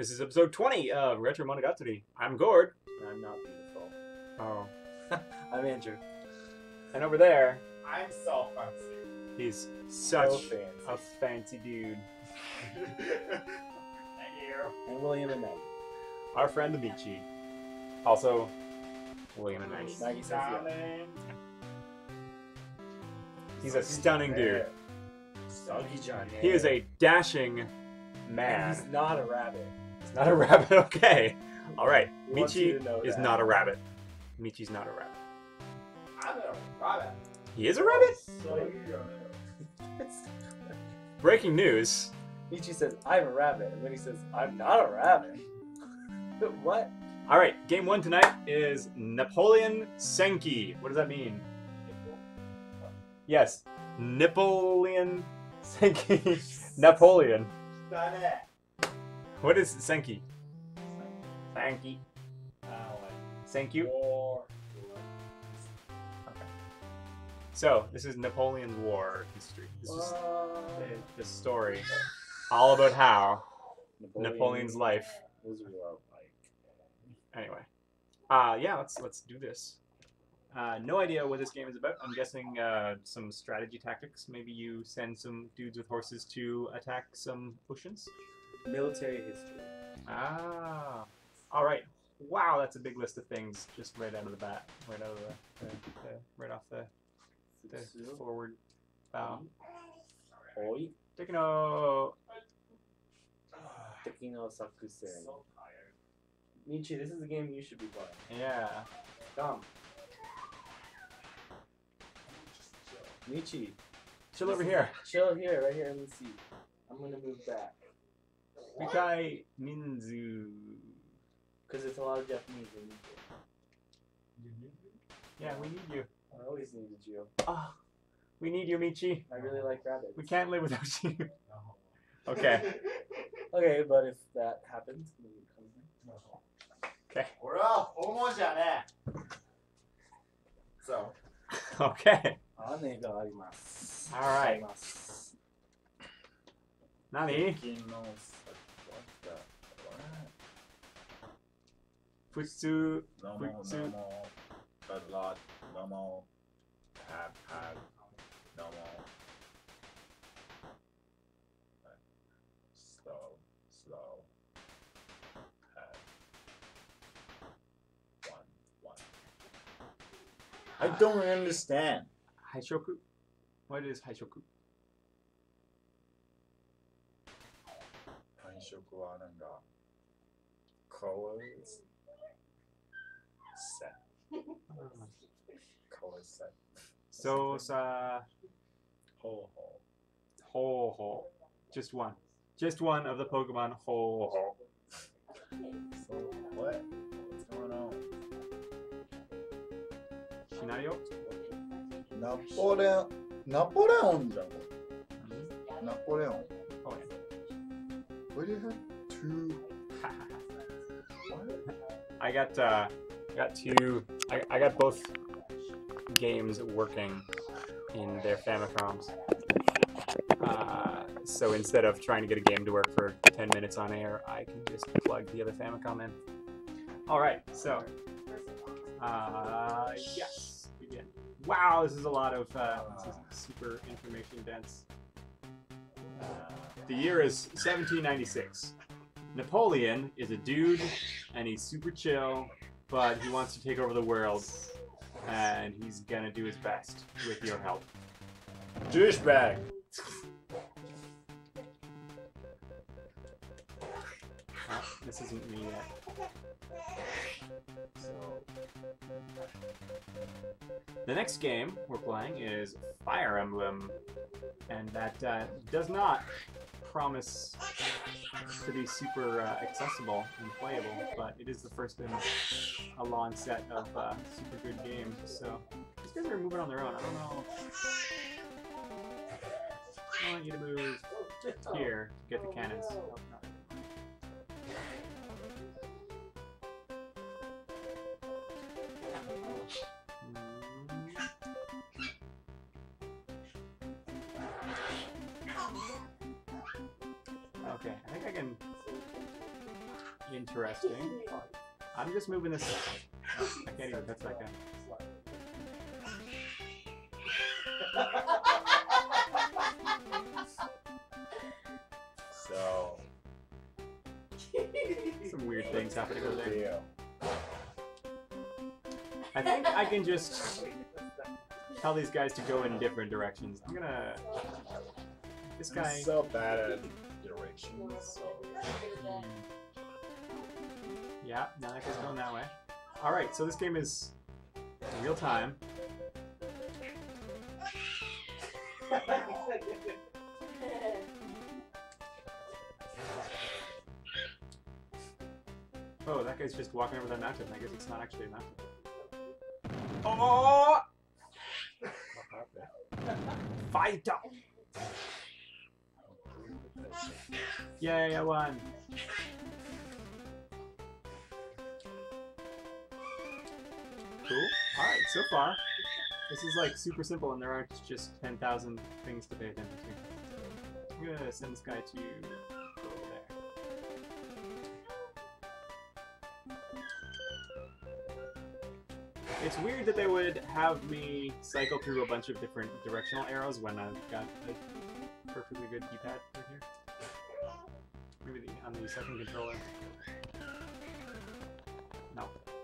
This is episode 20 of Retro Monogatari. I'm Gord. I'm not beautiful. Oh. I'm Andrew. And over there, I'm so fancy. he's such fancy. a fancy dude. Thank you. And William and Maggie. Our friend Michi. Also, William and Maggie. Maggie says yeah. Darling. He's a stunning dude. Soggy-chan. He is a dashing And man. he's not a rabbit. He's not a rabbit, okay. Alright, He wants you Michi to know is that. not a rabbit. Michi's not a rabbit. I'm a rabbit. He is a rabbit? So Breaking news. Michi says, I'm a rabbit. And then he says, I'm not a rabbit. What? Alright, game one tonight is Napoleon Senki. What does that mean? Yes, Napoleon Senki. Napoleon. What is Senki? Senki. Thank you. War. So, this is Napoleon's War history. This is the story. All about how Napoleon's life. was warlike. Anyway. Yeah, let's do this. No idea what this game is about. I'm guessing some strategy tactics. Maybe you send some dudes with horses to attack some oceans. Military history. Ah. Alright. Wow, that's a big list of things just right out of the bat. Right out of right off the forward bow. Oi. Tekino. Tekino Sakusei. Michi, this is a game you should be playing. Yeah. Come. Michi. Chill over here. Chill here, right here in the seat. I'm gonna move back. Rikai Minzu. Because it's a lot of Japanese in it. Yeah, we need you. I always needed you. Ah, we need you, Michi. I really like rabbits. We can't live without you. Okay. Okay, but if that happens, then you come in. Okay. 俺は訪問じゃねえ。So. Okay. 雨があります。 All right. あります。 Nani? 金の先は Futsu. No Futsu. more. Bad lot. No more. Had. No more. Slow. Had. One. I don't understand. Haishoku? What is Haishoku? 繁殖はなんか colors set. Color set. So, sa. Ho. Ho. Just one. Just one of the Pokemon Ho. So what? What's going on? Shinario? Napoleon じゃんこれ。Napoleon. Oh, yeah. What do you have? Two. I got two. I got both games working in their Famicoms. So instead of trying to get a game to work for 10 minutes on air, I can just plug the other Famicom in. All right, so yes, begin. Wow, this is a lot of this is super information dense. The year is 1796. Napoleon is a dude, and he's super chill, but he wants to take over the world, and he's gonna do his best with your help. Douchebag. This isn't me yet. So, the next game we're playing is Fire Emblem, and that does not promise to be super accessible and playable, but it is the first in a long set of super good games. So these guys are moving on their own. I don't know. I want you to move here to get the cannons. Oh, no. Okay, I think I can Interesting. I'm just moving this. Oh, I can't even touch that guy. So. Some weird things happening over there. Deal. I think I can just tell these guys to go in different directions. I'm gonna. This guy. I'm so bad at directions. So. Yeah, now that guy's going that way. Alright, so this game is real time. Oh, that guy's just walking over that mountain. I guess it's not actually a mountain. Oh! Fight up! Yay, I won! Cool. Alright, so far, this is like super simple and there aren't just 10,000 things to pay attention to. I'm gonna send this guy to over there. It's weird that they would have me cycle through a bunch of different directional arrows when I've got a perfectly good keypad right here. Maybe on the second controller. No.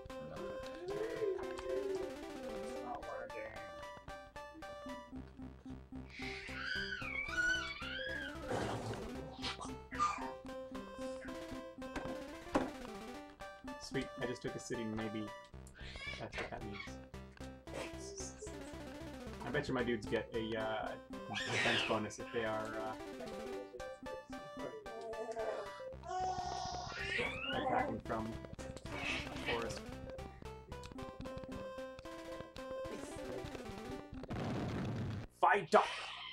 Sweet, I just took a city, maybe that's what that means. I bet you my dudes get a defense bonus if they are attacking from a forest. Fight up!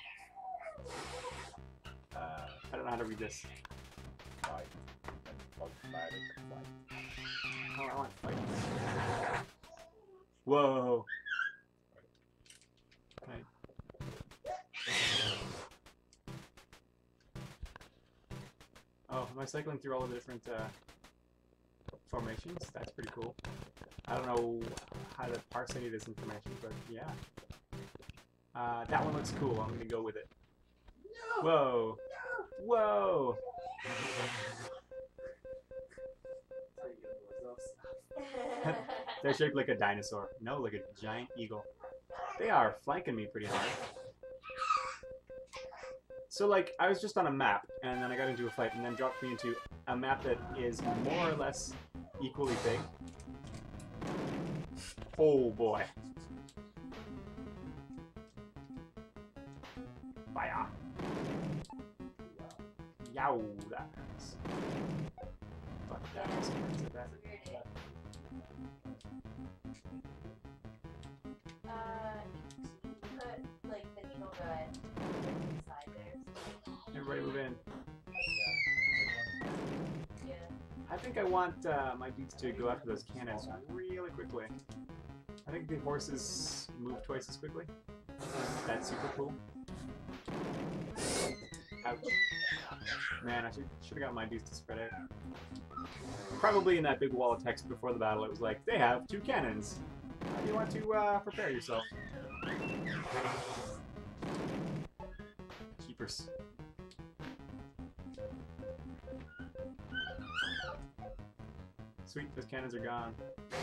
I don't know how to read this. Fight. Automatic fight. Oh, I want to fight. Whoa! Okay. Oh, am I cycling through all of the different formations? That's pretty cool. I don't know how to parse any of this information, but yeah. That one looks cool. I'm gonna go with it. Whoa! Whoa! They're shaped like a dinosaur. No, like a giant eagle. They are flanking me pretty hard. So, like, I was just on a map, and then I got into a fight, and then dropped me into a map that is more or less equally big. Oh, boy. Fire. Yow, that hurts. Fuck, that hurts. That. Put like the needle gun inside there. Everybody move in. Yeah. I think I want my dudes to go after those cannons really quickly. I think the horses move twice as quickly. That's super cool. Ouch. Man, I should have got my dudes to spread out. Probably in that big wall of text before the battle, it was like, they have 2 cannons. How do you want to prepare yourself? Keepers. Sweet, those cannons are gone.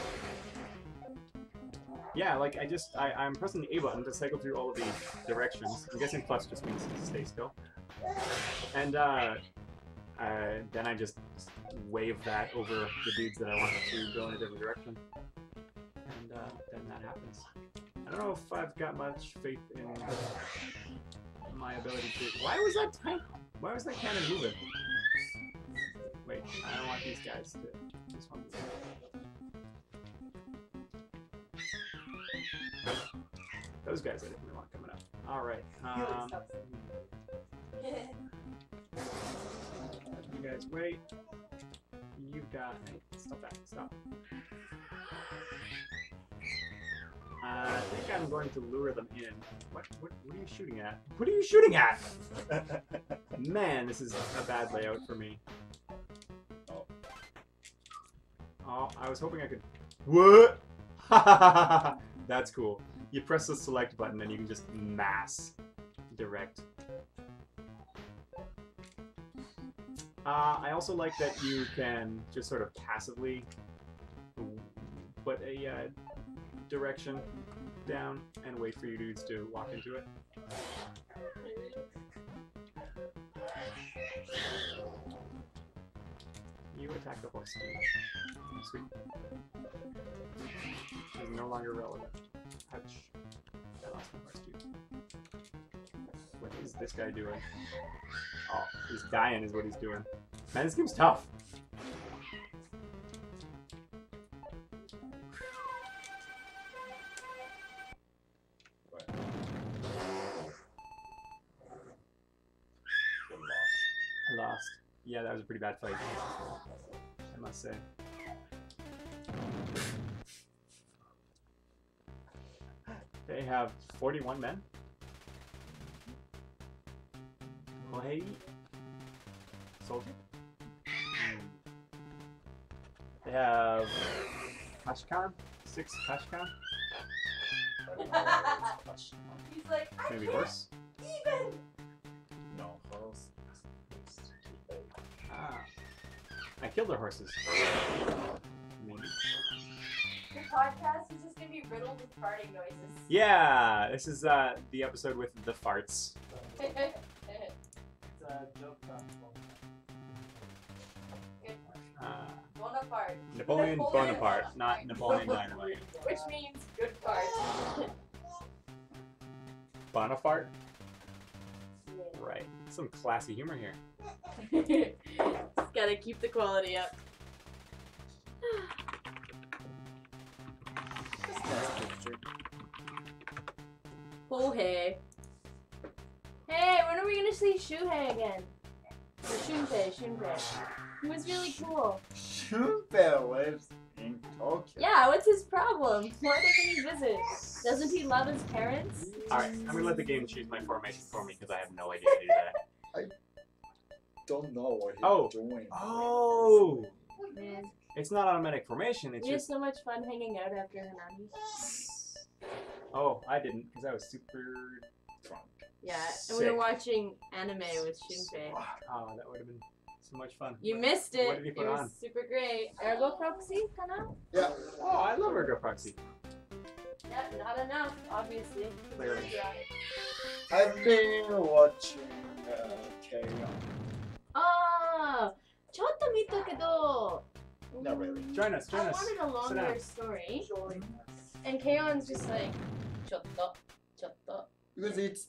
Yeah, like I'm pressing the A button to cycle through all of the directions. I'm guessing plus just means stay still. And then I just wave that over the dudes that I want to go in a different direction. And then that happens. I don't know if I've got much faith in my ability to... Why was that cannon moving? Wait, I don't want these guys to... This one. Those guys I didn't really want coming up. Alright, you guys wait. You've got... Hey, stop that, stop. I think I'm going to lure them in. What are you shooting at? What are you shooting at? Man, this is a bad layout for me. Oh. Oh, I was hoping I could. What? That's cool. You press the select button and you can just mass direct. I also like that you can just sort of passively put a direction down and wait for you dudes to walk into it. You attack the horse, dude. Sweet. Is no longer relevant. Ouch. I lost my horse, dude. What is this guy doing? Oh, he's dying is what he's doing. Man, this game's tough. What? I lost. Yeah, that was a pretty bad fight. I must say. They have 41 men. Oh, hey. Soldier. They have Kashkan. 6 Kashkan. He's like, I Maybe can't horse. even. No, horse. Ah. I killed their horses. Maybe. Your podcast is just gonna be riddled with farting noises. Yeah, this is the episode with the farts. It's a joke platform. Bonaparte. Napoleon Bonaparte, not Napoleon Dynamite. Which means good part. Bonaparte? Right. Some classy humor here. Just gotta keep the quality up. Oh, hey. Hey, when are we gonna see Shuhei again? Or Shunpei. He was really cool. Shunpei lives in Tokyo. Yeah, what's his problem? Why doesn't he visit? Doesn't he love his parents? Alright, I'm gonna let the game choose my formation for me because I have no idea how to do that. Don't know what he's Oh. doing. Oh! Man, It's not automatic formation, it's we had just. so much fun hanging out after Hanami. Oh, I didn't because I was super drunk. Yeah, and we were Sick. watching anime with Shunpei. Oh, that would have been so much fun. You What- missed it. What did he It put was on? super great. Ergo Proxy, kana? Yeah. Oh, I love Ergo Proxy. Yeah, not enough, obviously. Clearly. I've been watching K-on. Ah, ちょっと見たけど. Not really. Join us, join I us. wanted a Sit longer down. story. And K-on's just like, ちょっと. Because it's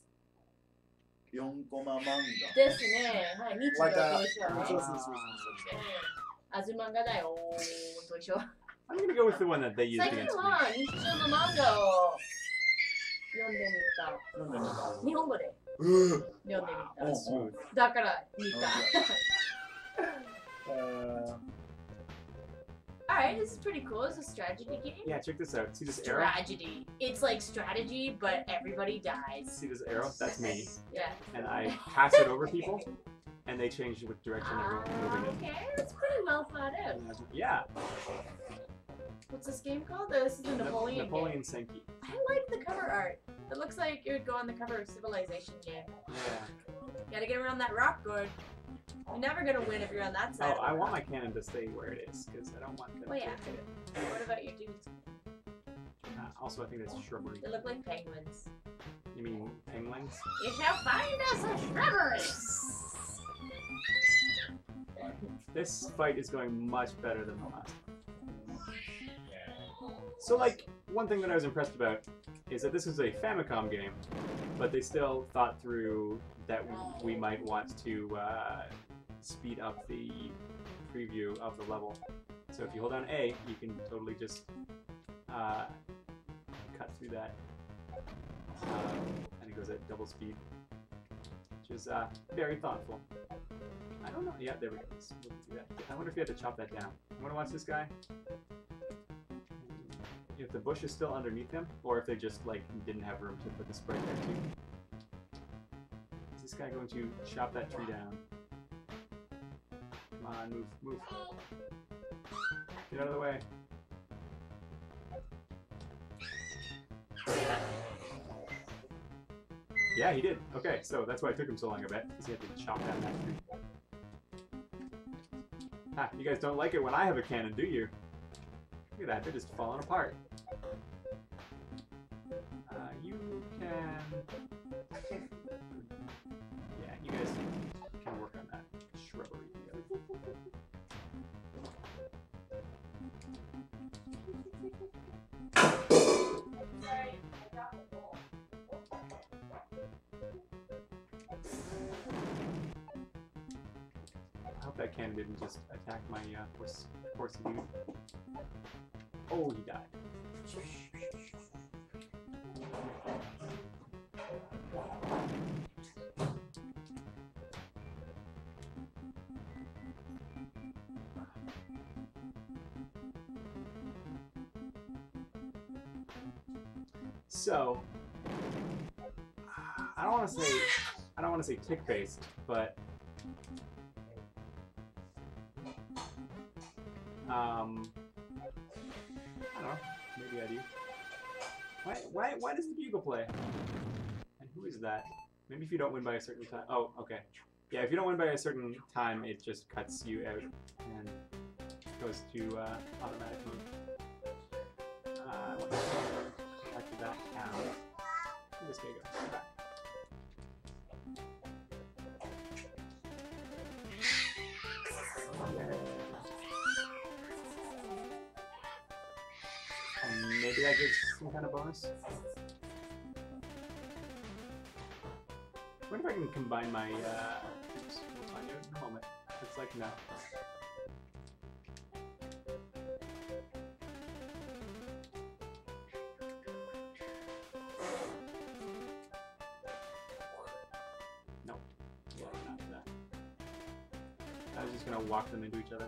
4コマ漫画。 ですね。はい、日曜 Like と a... 一緒。 そうそうそうそう。 あず漫画だよと一緒。 I'm gonna go with the one that they used 最近 against me. は日曜の漫画を読んでなんで見たみた。日本語でうん。 読んでみた。 Smooth. だから見た。Alright, this is pretty cool. It's a strategy game. Yeah, check this out. See this arrow? Tragedy. It's like strategy, but everybody dies. See this arrow? That's me. Yeah. And I pass it over people, and they change which direction they're moving in. Okay, that's pretty well thought out. Yeah. What's this game called? This is the Napoleon Napoleon game. Senki. I like the cover art. It looks like it would go on the cover of Civilization game. Yeah. Gotta get around that rock board. You're never gonna win if you're on that side. Oh, I want my cannon to stay where it is, because I don't want them Well, to yeah. hit it. What about your dudes? Also, I think that's shrubbery. They look like penguins. You mean penguins? You shall find us a shrubbery! This fight is going much better than the last one. So, like, one thing that I was impressed about is that this is a Famicom game, but they still thought through that we might want to speed up the preview of the level. So if you hold down A, you can totally just cut through that, and it goes at double speed, which is very thoughtful. I don't know. Yeah, there we go. Let's do that. I wonder if you had to chop that down. You want to watch this guy? If the bush is still underneath him, or if they just like didn't have room to put the spray there too. Is this guy going to chop that tree down? Come on, move, move. Get out of the way. Yeah, he did. Okay, so that's why it took him so long, I bet, because he had to chop down that tree. Ah, you guys don't like it when I have a cannon, do you? Look at that, they're just falling apart. You can... Yeah, you guys can work on that shrubbery together. Sorry, I dropped the bowl. I hope that cannon didn't just attack my horse dude. Oh, he died. So, I don't want to say tick-based, but I don't know. Maybe I do. Why does the bugle play? And who is that? Maybe if you don't win by a certain time. Oh, okay. Yeah, if you don't win by a certain time, it just cuts you out and goes to automatic mode. I want to go back to that cow. Where'd this guy go? Go back. Maybe that gives some kind of bonus. I wonder if I can combine my, oops, we'll find out in a moment. It's like, no. Nope. Yeah, not that. I was just gonna walk them into each other.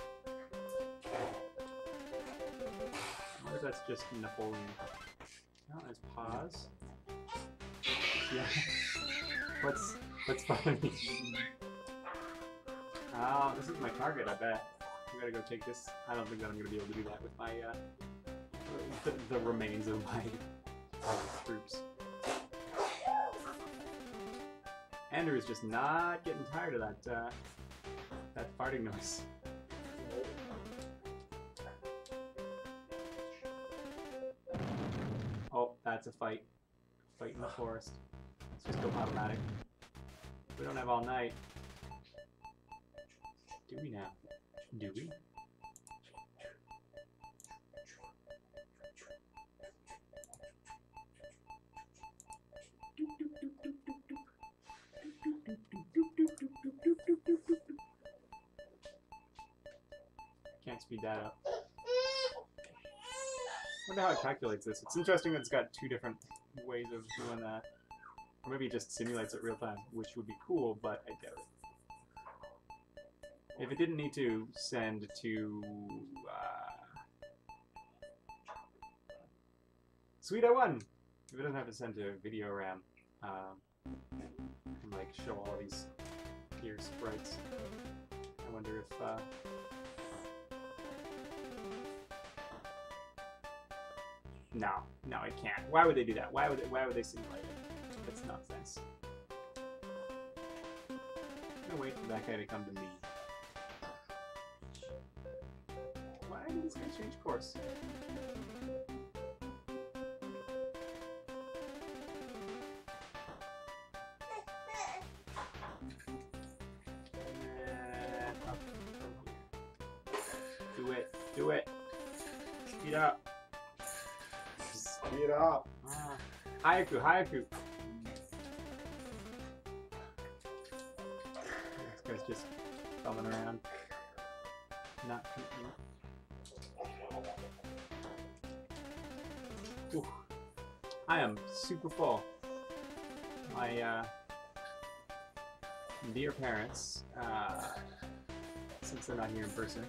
Or that's just Napoleon. Oh, there's pause. Yeah. What's funny? Oh, this is my target, I bet. I gotta go take this. I don't think that I'm gonna be able to do that with my, the remains of my troops. Andrew is just not getting tired of that, that farting noise. Oh, that's a fight. Fight in the forest. Let's just go automatic. We don't have all night. Do we now? Do we? Can't speed that up. I wonder how it calculates this. It's interesting that it's got two different ways of doing that. Or maybe it just simulates it real time, which would be cool, but I doubt it. If it didn't need to send to... Sweet, I won! If it doesn't have to send to video RAM, and like show all these here sprites, I wonder if... No, it can't. Why would they do that? Why would they simulate it? That's nonsense. I'm gonna wait for that guy to come to me. Why did this guy change course? Do it. Speed up. Speed up. Hayaku. This guy's just bumming around. Not competing. Ooh. I am super full. My dear parents, since they're not here in person,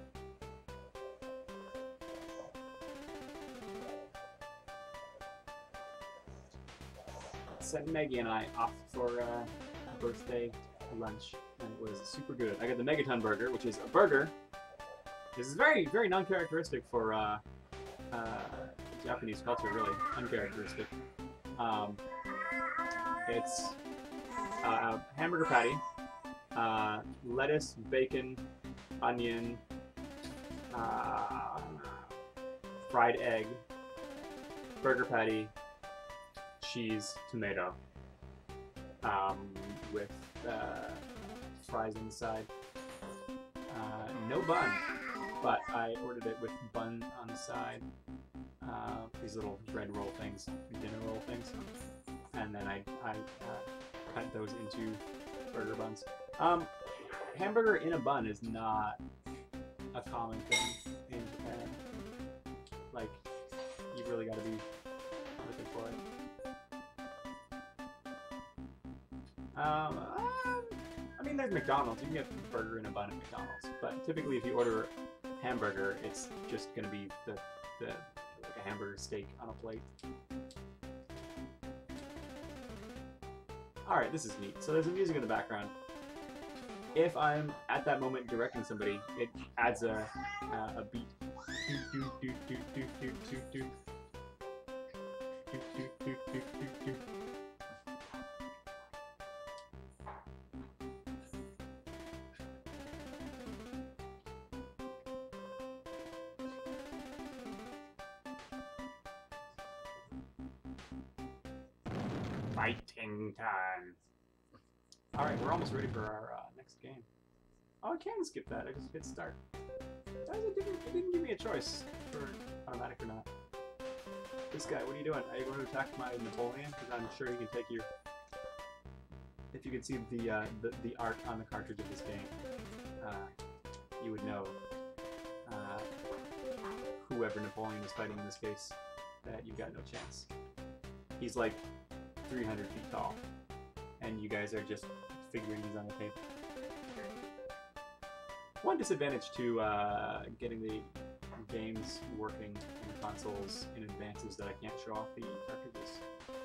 sent Maggie and I off for a birthday lunch, and it was super good. I got the Megaton burger, which is a burger This is very, very non-characteristic for Japanese culture, really. Uncharacteristic. It's a hamburger patty, lettuce, bacon, onion, fried egg, burger patty, cheese, tomato, with fries inside. No bun, but I ordered it with bun on the side. These little bread roll things, dinner roll things, and then I cut those into burger buns. Hamburger in a bun is not a common thing in Japan. Like, you really got to be looking for it. I mean, there's McDonald's. You can get a burger in a bun at McDonald's, but typically, if you order hamburger, it's just gonna be like a hamburger steak on a plate. All right, this is neat. So there's some music in the background. If I'm at that moment directing somebody, it adds a beat. Fighting time. Alright, we're almost ready for our next game. Oh, I can skip that. I just hit start. It didn't give me a choice for automatic or not. This guy, what are you doing? Are you going to attack my Napoleon? Because I'm sure he can take you. If you could see the art on the cartridge of this game, you would know whoever Napoleon is fighting in this case, that you've got no chance. He's like 300 feet tall, and you guys are just figuring he's on the tape. One disadvantage to getting the games working in the consoles in advance is that I can't show off the cartridges.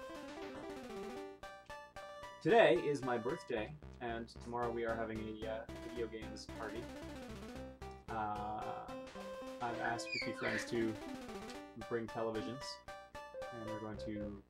Today is my birthday, and tomorrow we are having a video games party. I've asked 50 friends to bring televisions, and we're going to...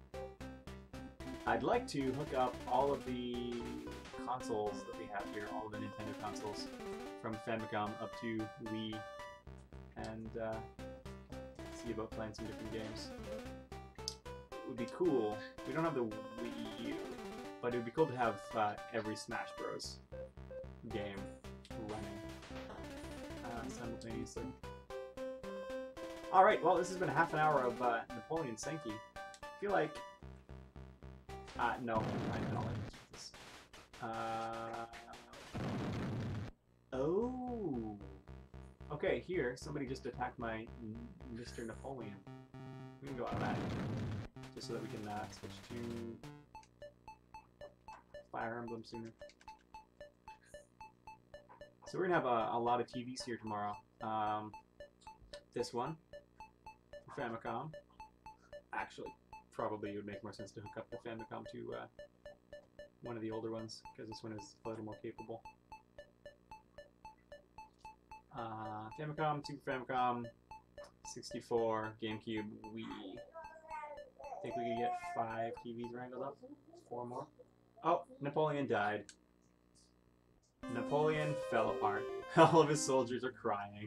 I'd like to hook up all of the consoles that we have here, all of the Nintendo consoles, from Famicom up to Wii, and see about playing some different games. It would be cool. We don't have the Wii U, but it would be cool to have every Smash Bros. Game running simultaneously. Alright, well, this has been a half an hour of Napoleon Senki. I feel like... no, I don't like this. Oh! Okay, here, somebody just attacked my Mr. Napoleon. We can go automatic, just so that we can switch to Fire Emblem sooner. So we're gonna have a lot of TVs here tomorrow. This one, for Famicom. Actually, probably it would make more sense to hook up the Famicom to one of the older ones, because this one is a little more capable. Famicom, Super Famicom, 64, GameCube, Wii. I think we can get 5 TVs wrangled up. 4 more. Oh, Napoleon died. Napoleon fell apart. All of his soldiers are crying.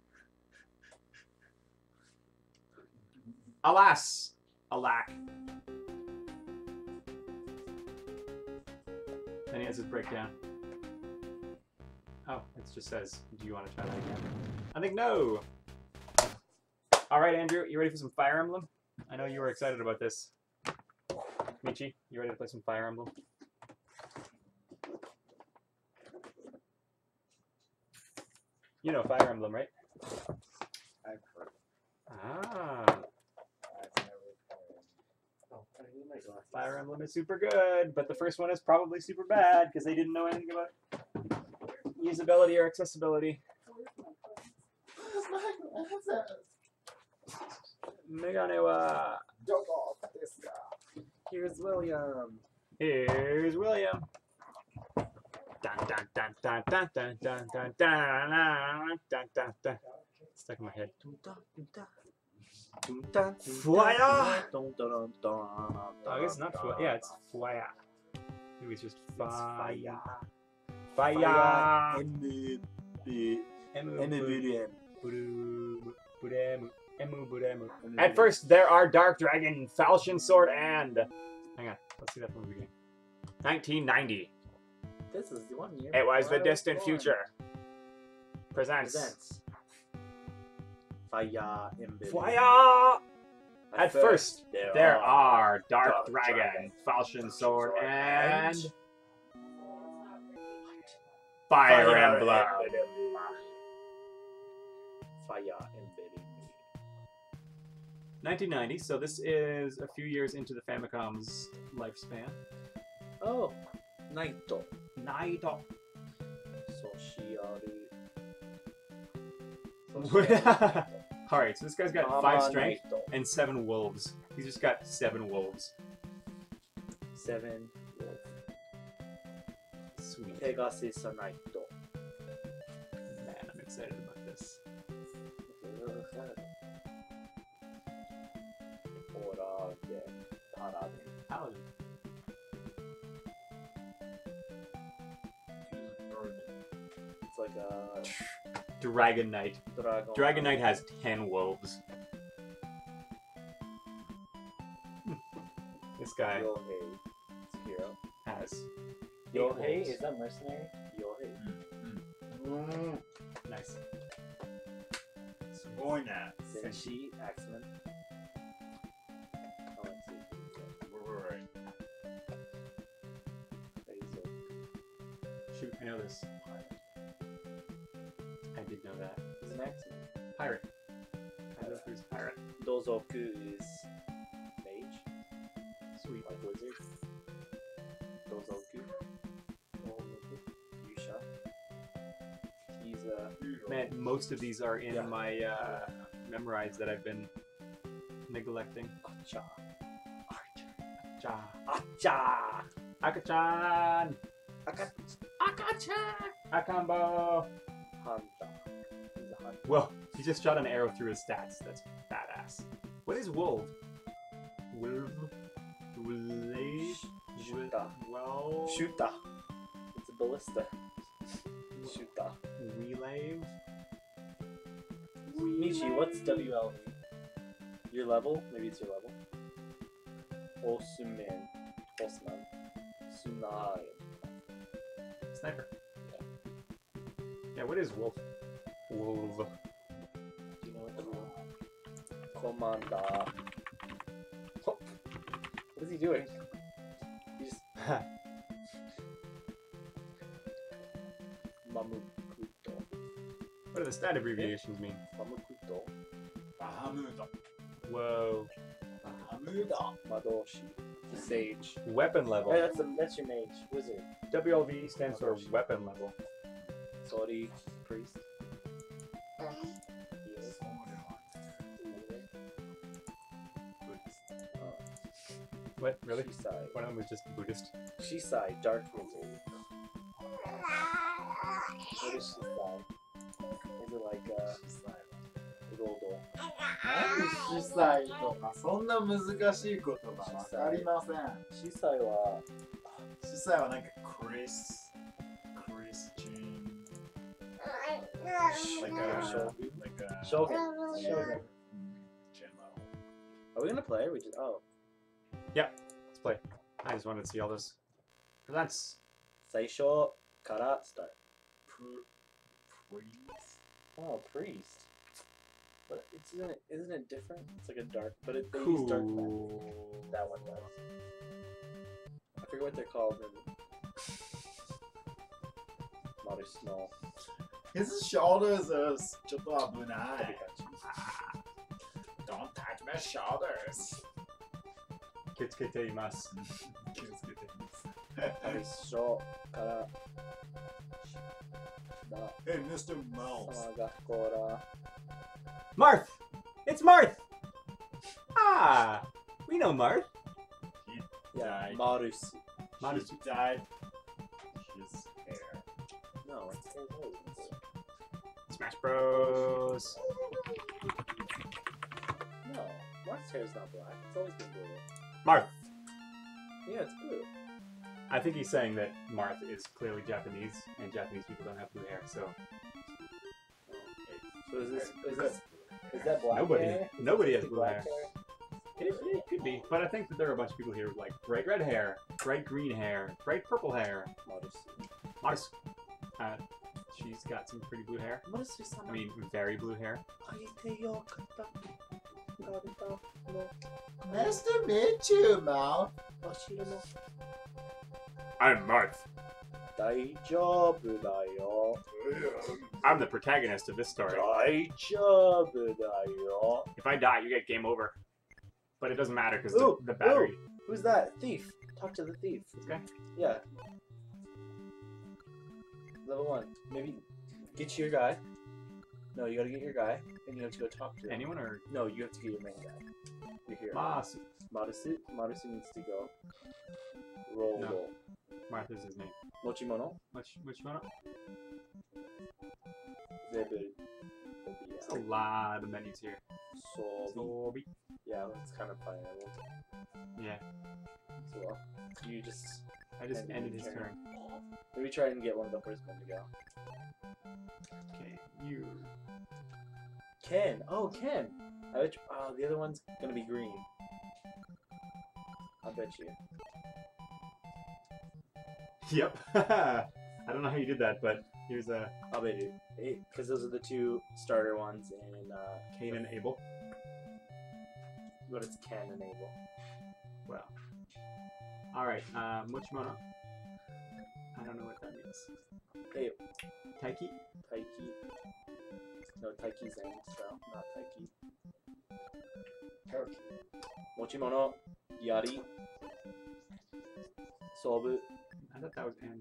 Alas! Alack. Then he has his breakdown. Oh, it just says, do you want to try that again? I think no! Alright, Andrew, you ready for some Fire Emblem? I know you were excited about this. Michi, you ready to play some Fire Emblem? You know Fire Emblem, right? I've heard. Ah. I've never played. Oh, I need my glasses. Fire Emblem is super good, but the first one is probably super bad because they didn't know anything about usability or accessibility. Where's my glasses? Megane wa... Dog off this guy. Here's William. Here's William. Dun Dun, dun, dun, dun, dun, dun, dun, dun, dun, dun, dun. Stuck in my head. Fire! I guess not fire. Yeah, it's fire. Maybe it's just fire. Fire! At first, there are Dark Dragon, Falchion Sword, and... Hang on, let's see that from the beginning. 1990. This is the 1 year. It was the before I distant born. future. Presents. Fire Emblem. Fire! At first, there are Dark Dragon, Falchion Sword, and... Fire Emblem. Fire Emblem. 1990, so this is a few years into the Famicom's lifespan. Oh, Naito. Naito. Alright, so this guy's got 5 strength and 7 wolves. He's just got 7 wolves. 7 wolf. Sweet. Pegasus Naito. Man, I'm excited about this. Paladin. It's like a Dragon Knight. Dragon Knight has 10 wolves. This guy Yohei. It's a hero. has 8 Yohei, wolves. is that mercenary? Yohei. Nice. Senki, Axeman. Oh, let's see. Basil. Shoot, I know this. I did know that. He's an Axeman. Pirate. Kaizoku's pirate. Dozoku is mage. Sweet. Like wizard. Dozoku. Yusha. He's a... Man, most of these are in Yeah. my memorize that I've been neglecting. Acha. Cha. Acha! Akachan! Akachan! Akambo! Hunter. He's a hunter. Whoa, he just shot an arrow through his stats. That's badass. What is wolf? Wolf? Wolf? Shooter. Well... Shooter. It's a ballista. Shooter. Relave? Michi, what's WLV? Your level? Maybe it's your level. Osumen. Osman. Sunai. Sniper. Yeah, what is wolf? Wolf. Do you know what the rule? Commander. Oh. What is he doing? He just... Mamukuto. What do the stat abbreviations mean? Mamukuto. Whoa. Madoshi. Sage. Weapon level. Hey, that's your mage. Wizard. WLV stands for weapon level. Sorry. Priest. Yes. What? Really? Shisai. One of them was just Buddhist. Shisai. Dark Wizard. What is Shisai? Is it like Rodo? 司祭とかそんな難しい言葉わかりません。 Shisai は司祭はなんかクリスチン like a Shogun. general. Are we gonna play? Or we just Yeah, let's play. I just wanted to see all this. Presents. 最初から start. Priest. Oh, priest. But isn't it different? It's like a dark, but they use dark magic. Cool. That one does. I forget what they're called. Modern Snow. His shoulders are ちょっと危ない。Don't touch my shoulders. 気をつけています。 気をつけています。 最初からだ Hey, Mr. Mouse. 様がこら Marth! It's Marth! Ah! We know Marth. He いや died. マルス Marth. He dyed his hair. No, it's Tails always been blue. Smash Bros. No, Marth's hair is not black. It's always been blue. Marth. Yeah, it's blue. I think he's saying that Marth is clearly Japanese, and Japanese people don't have blue hair, so So is that black nobody hair? nobody has Is it blue black hair. It could be, but I think that there are a bunch of people here with like bright red hair, bright green hair, bright purple hair. Modest. She's got some pretty blue hair. I mean, very blue hair. Nice to meet you, Mal. I'm Marth. 大丈夫だよ。 I'm the protagonist of this story. 大丈夫だよ。 If I die, you get game over. But it doesn't matter because Ooh, the battery. ooh. Who's that? Thief. Talk to the thief. This guy? Yeah. Level 1. Maybe get your guy. No, you gotta get your guy, and you have to go talk to him. Anyone or No, you have to get your main guy. You're here. Mas? Marusu? Marusu needs to go. Roll, No. roll. Marth is his name. Mochimono? Which one? Zebu. There's a lot of menus here. Sobi. Sobi. Yeah, that's kind of Fire Emblem Yeah. as well. You just... I just Ended ended his his turn. turn. Maybe try and get one of the horsemen to go. Okay, you. Ken! Oh, Ken! I bet you, oh, the other one's gonna be green. I bet you. Yep. I don't know how you did that, but here's a I'll bet you. Because those are the two starter ones in, Cain and Abel. but it's Ken and Abel. Well. Alright, Mochimono. I don't know what that means. Hey, Taiki? Taiki. No, Taiki's name, so not Taiki. Mochimono, Yari, Sobu, I thought that was N.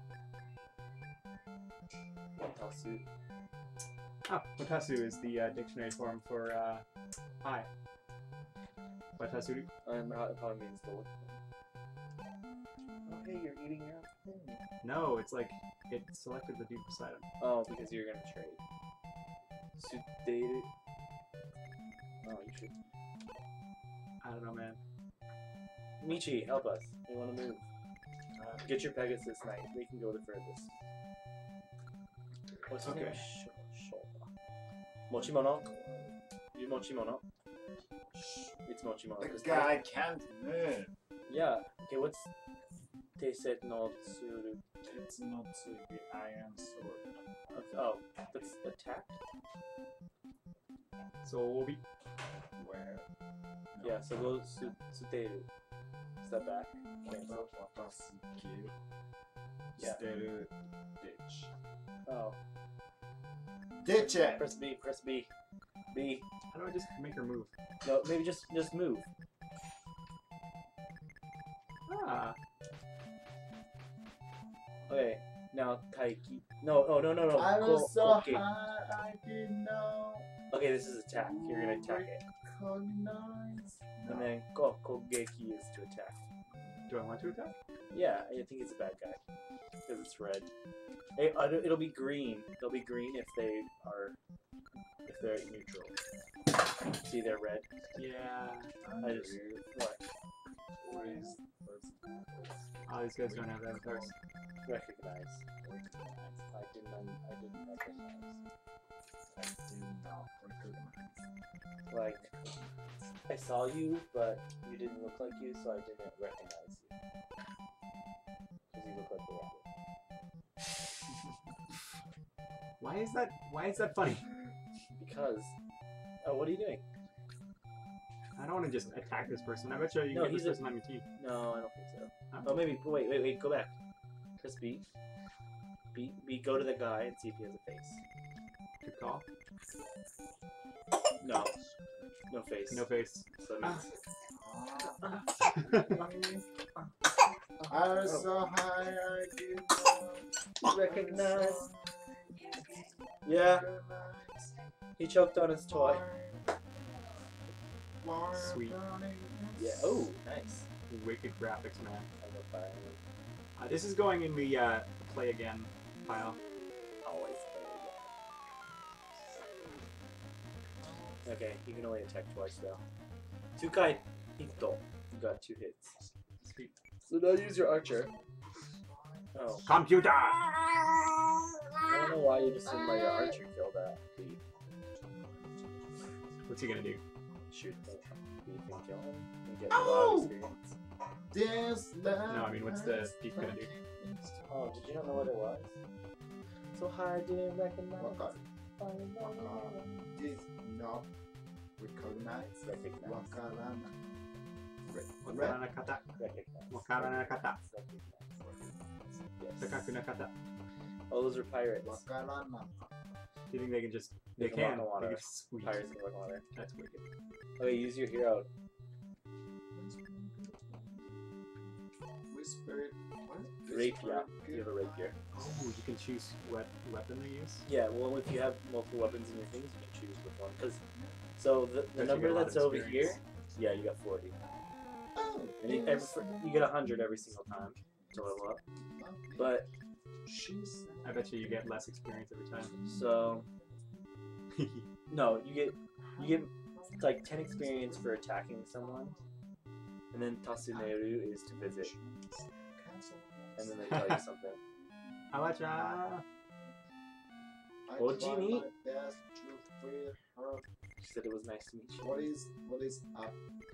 Tasu. Oh, Watasu is the dictionary form for hi. Watasuru. And it probably means the look. Oh, hey, you're eating your own thing. No, it's like it selected the dude beside him. Oh, because you're gonna trade. Suderu. Oh, you should. I don't know, man. Michi, help us. We want to move. Get your Pegasus Knight. They can go the furthest. What's his Okay. name? Mochimono. You Mochimono. It's Mochimono. The It's guy can't move. Yeah. Okay, what's Teiset no Tsuru? It's not the iron sword. Oh, that's attack? Sobi. Where? Yeah, so go Suteru. Step back. Okay. Watasuki. Yeah. Steru. Ditch. Oh. Ditch it! Press B, press B. B. How do I just make her move? No, maybe just move. Ah. Okay, now Taiki. No, oh, no. I Go- was so okay. high, I didn't know. Okay, this is attack. You're gonna attack it. Recognize. And then Kogeki is to attack. Do I want to attack? Yeah, I think it's a bad guy. Because it's red. It'll be green. They'll be green if they're neutral. See, they're red. Yeah. I just... What? Oh, these guys don't have avatars. Recognize. I didn't recognize. I did not recognize. Like, I saw you, but you didn't look like you, so I didn't recognize you. Because you look like a rabbit. Why is that funny? Because... Oh, what are you doing? I don't want to just attack this person. I bet you No, get this he's a- person on your team. No, I don't think so. Huh? Oh, maybe. Wait. Go back. Press B. B. Go to the guy and see if he has a face. Good call. No. No face. No face. So that means... I was so high, I did not Recognize. Yeah, he choked on his toy. Sweet. Yeah. Oh, nice. Wicked graphics, man. I love Fire Emblem. This is going in the play again pile. always play. Okay, you can only attack twice though. Tukai Hito. You got 2 hits. Sweet. So now use your archer. Oh. Computer! I don't know why you just didn't let your archer kill that thief. What's he gonna do? Shoot the thief and kill him and get a lot of experience. No, I mean, what's the thief gonna do? Oh, did you not know what it was? So hard didn't recognize. Did not recognize Wakarana. Wakarana kata. Wakarana kata. Takaku na kata. Oh, those are pirates. Wakarana. Do you think they can just... They can can. walk on water. They can just squeeze. Pirates can walk on water. That's wicked. Okay, use your hero. Whisper. What? Rapier. You have a rapier. Oh, you can choose what weapon they use? Yeah, well, if you have multiple weapons in your things, you can choose which one. Cause, so the Don't you number get a lot that's of over here, experience? yeah, you got 40. Oh. And you get 100 every single time to level up. But, I bet you get less experience every time. so, no, you get like 10 experience for attacking someone. And then Tasuneru is to visit. And then they tell you something. Awacha! What do you need? Best to free her. She said it was nice to meet you. What is up?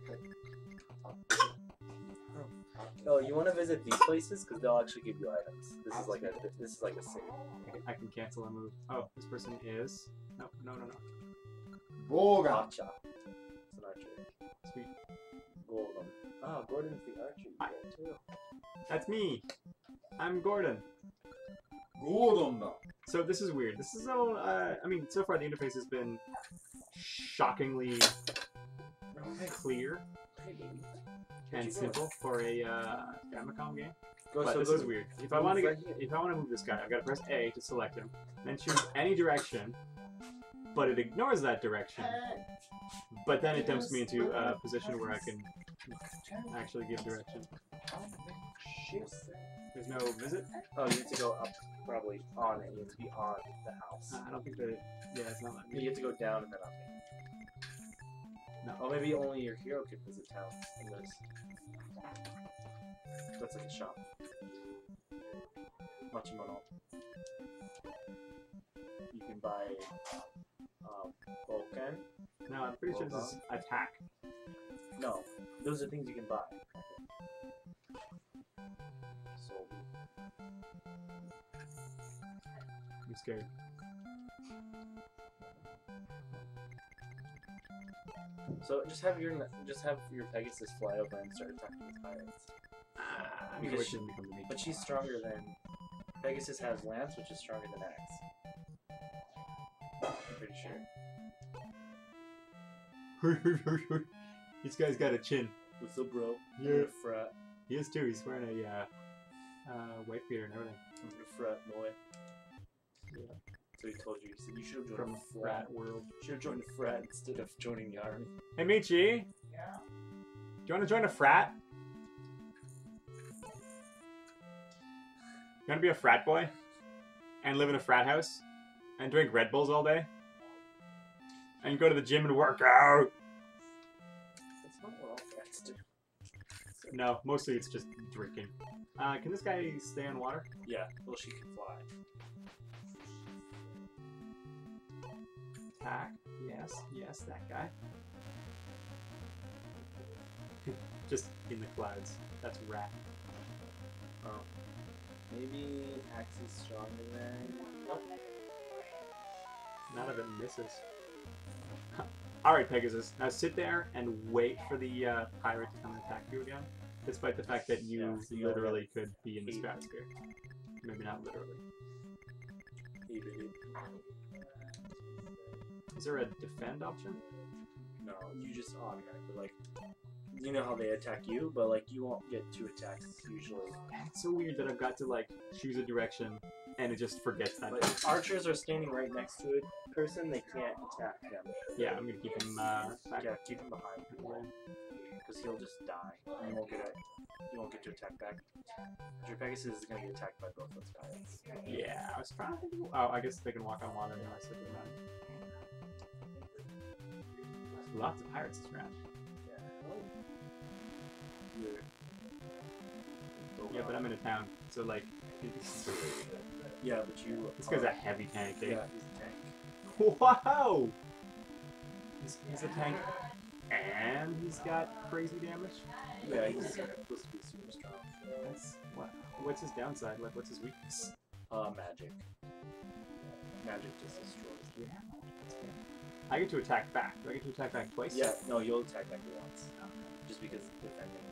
Oh, you want to visit these places because they'll actually give you items. This is like a city. I can cancel a move. Oh, this person is... No. Boga. Gotcha. It's an archer. Sweet. Golden. Oh, Gordon's the archer you get too. That's me! I'm Gordon. Gordon. So this is weird. This is all... I mean, so far the interface has been shockingly clear and simple for a Famicom game. But this is weird. If I want to move this guy, I've got to press A to select him, then choose any direction, but it ignores that direction. But then it dumps me into a position where I can actually give direction. There's no visit? Oh, you need to go up, probably on it. You have to be on the house. I don't think that... Yeah, it's not letting me. You have to go down and then up. No. Oh, maybe only your hero could visit town in this. That's like a shop. Machimono. You can buy Boken. No, I'm pretty sure this is attack. No, those are things you can buy. So I'm scared. So just have your Pegasus fly over and start attacking the pirates. I'm gonna wait till it becomes a But she's stronger than Pegasus has Lance, which is stronger than Axe. I'm pretty sure. This guy's got a chin. What's up, bro? Yeah. I'm gonna frat. He is too. He's wearing a white beater and everything. I'm gonna frat, boy. Yeah. So he told you. He said you should have joined From the frat world. Should have joined the frat instead of joining the army. Hey Michi, Yeah. do you want to join a frat? You want to be a frat boy? And live in a frat house? And drink Red Bulls all day? And go to the gym and work out? That's not what all frats do. No, mostly it's just drinking. Can this guy stay on water? Yeah, well, she can fly. Attack. Yes, that guy. Just in the clouds. That's rat. Oh. Maybe Axe is stronger than... Nope. None of it misses. Alright, Pegasus. Now sit there and wait for the pirate to come and attack you again. Despite the fact that you literally could be in the stratosphere. Maybe not literally. Is there a defend option? No, you just automatically, like... You know how they attack you, but, like, you won't get 2 attacks, usually. It's so weird that I've got to, like, choose a direction and it just forgets that. But if archers are standing right next to a person, they can't attack them. Yeah, I'm gonna keep him back. Yeah, keep them behind. because he'll just die. And you won't get to attack back. Your Pegasus is gonna get attacked by both those pirates. Yeah, I was trying to think. Oh, I guess they can walk on water now. I said that. Lots of pirates this round. Yeah, but I'm in a town, so like. Yeah, but you. This guy's a heavy tank. Eh? Yeah, he's a tank. Wow! He's a tank, and he's got crazy damage. Yeah, he's supposed to be super strong. That's what's his downside? Like, what's his weakness? Magic. Magic just destroys. Yeah. I get to attack back. Do I get to attack back twice? Yeah, no, you'll attack back once. Just because defending.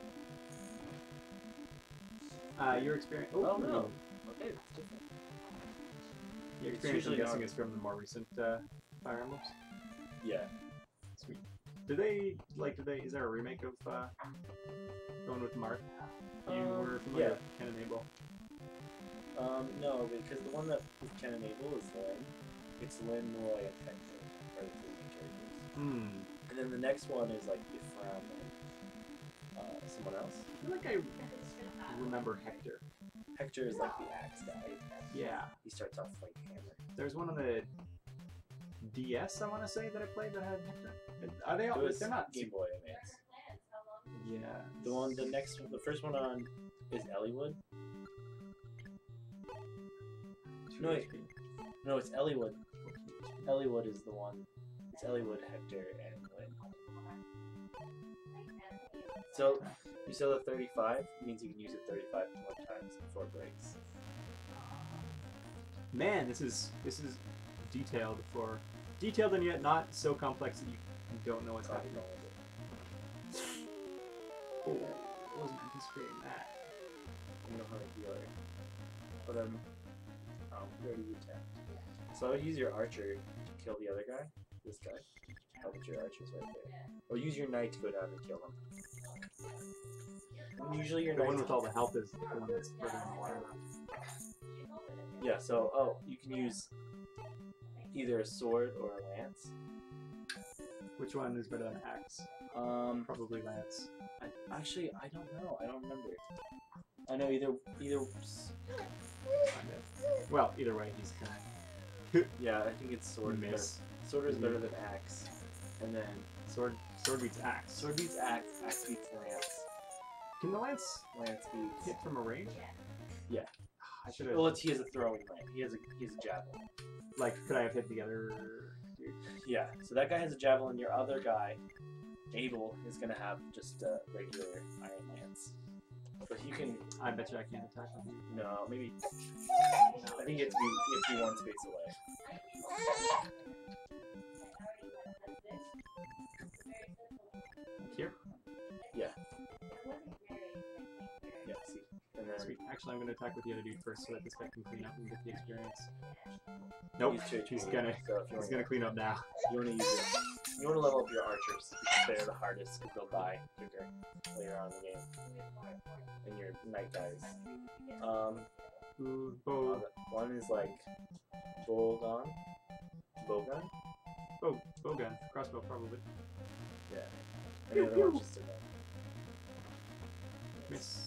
Your experience. Oh no. Okay, that's different. Your It's experience, I'm usually guessing, not- is from the more recent Fire Emblems. Yeah. Sweet. Is there a remake of going with Mark? You were familiar yeah. with Ken and Abel. No, because the one that with Ken and Abel is Lynn. It's Lynn, Roy, and Hector are the three main characters. And then the next one is like Ephraim and someone else. I feel like I remember Hector. Hector is like the axe guy. Yeah. He starts off like hammer. There's one on the DS, I want to say, that I played that had Hector. Are they all? It was They're not. Game Boy Advance. Yeah. The first one on is Elliewood. No, it's Elliewood. Elliewood is the one. It's Elliewood, Hector, and Lynn. So, you sell the 35, means you can use it 35 more times before it breaks. Man, this is detailed and yet not so complex that you don't know what's happening. Oh, I wasn't anticipating that. You know how to heal it. But then, where do you attack? So I would use your archer to kill the other guy. This guy. How about your archer's right there? Or use your knight to go down and kill him. And usually your The one knight. with all the health is the one that's living in the water. Yeah, so, you can use either a sword or a lance. Which one is better than axe? Probably lance. Actually, I don't know. I don't remember. I know either. Well, either way, he's kind Yeah, I think it's sword. of miss. Sword is better than axe. And then Sword beats axe. sword beats axe. Axe beats lance. Can the lance Lance beats. hit from a range? Yeah. I should have. Well, he has a throwing lance. He has a javelin. Like, could I have hit the other dude? Yeah. So that guy has a javelin. Your other guy, Abel, is gonna have just a regular iron lance. But you can. I bet you I can't attack him. No, maybe. I think it's be one space away. Here? Yeah. Yeah. See. And then Sweet. Actually, I'm gonna attack with the other dude first so that this guy can clean up and get the experience. Nope. He's gonna clean up now. You wanna use it. You wanna level up your archers because they're the hardest because they'll die quicker later on in the game. And your knight dies. Ooh, bow. One is like Bowgun. Bowgun. Crossbow, probably. Yeah. And the other one's just a gun. Miss.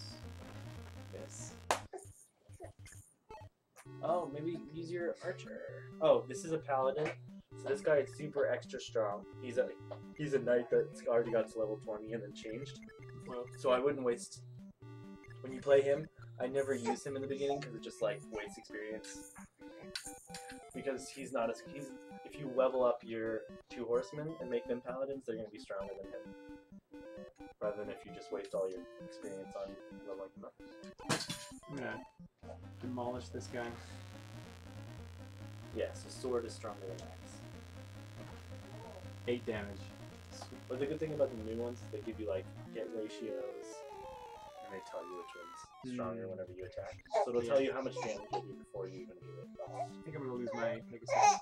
Oh, maybe use your archer. Oh, this is a paladin. So this guy is super extra strong. He's a knight that's already got to level 20 and then changed. Well, So I wouldn't waste. When you play him, I never use him in the beginning because it just like wastes experience. Because he's not as if you level up your 2 horsemen and make them paladins, they're gonna be stronger than him. Rather than if you just waste all your experience on leveling him up. I'm gonna demolish this guy. Yeah, so sword is stronger than axe. 8 damage. But the good thing about the new ones is they give you like hit ratios, and they tell you which one's stronger whenever you attack. So it'll tell you how much damage you do before you even do it. I think I'm gonna lose my Pegasus.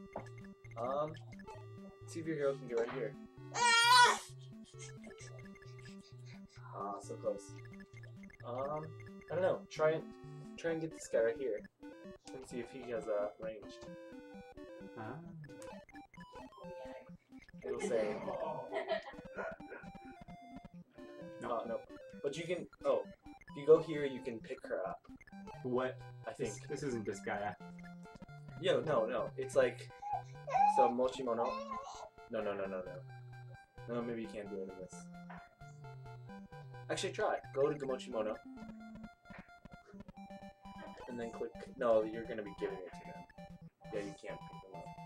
See if your hero can get right here. So close. I don't know. Try and get this guy right here, and see if he has a range. Ah. It'll say. Oh, no. But you can. Oh, if you go here, you can pick her up. What? I think. This isn't this guy. Yo, no. It's like. So, Mochimono. No. No, maybe you can't do it in this. Actually, try. Go to Mochimono. And then click. No, you're gonna be giving it to them. Yeah, you can't pick them up.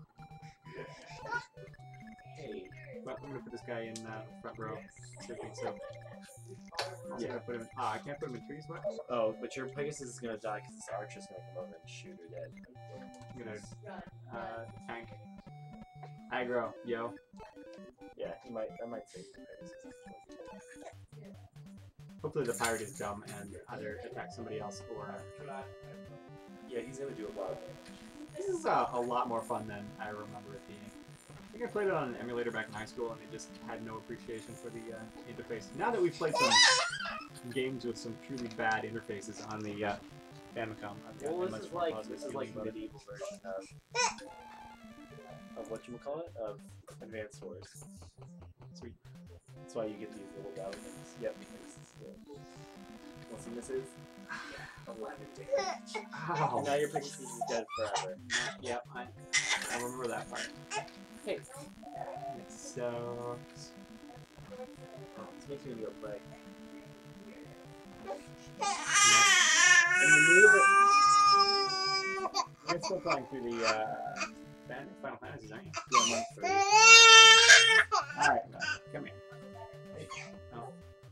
Hey. Well, I'm gonna put this guy in front row. So I think so. Also gonna put him. I can't put him in trees. What? Oh, but your Pegasus is gonna die because this archer's gonna come over and shoot her dead. I'm gonna tank. Aggro, yo. Yeah, I might save the Pegasus. Hopefully the pirate is dumb and either attacks somebody else or. Yeah, he's gonna do a lot of damage. This is a lot more fun than I remember it being. I think I played it on an emulator back in high school and I just had no appreciation for the interface. Now that we've played some games with some truly bad interfaces on the Famicom, I've got Well, much this more is positive like feeling about it. medieval version of what you call it? Of Advanced Wars. Sweet. That's why you get these little battle things. Yep, because it's good. Want some misses? 11 damage. Ow. And now your Pegasus is dead forever. Yep, I remember that part. Hey. It sucks. This makes me go play. And you're still playing through the Final Fantasies, aren't you? Yeah, mine's 30. Alright, come here. Oh.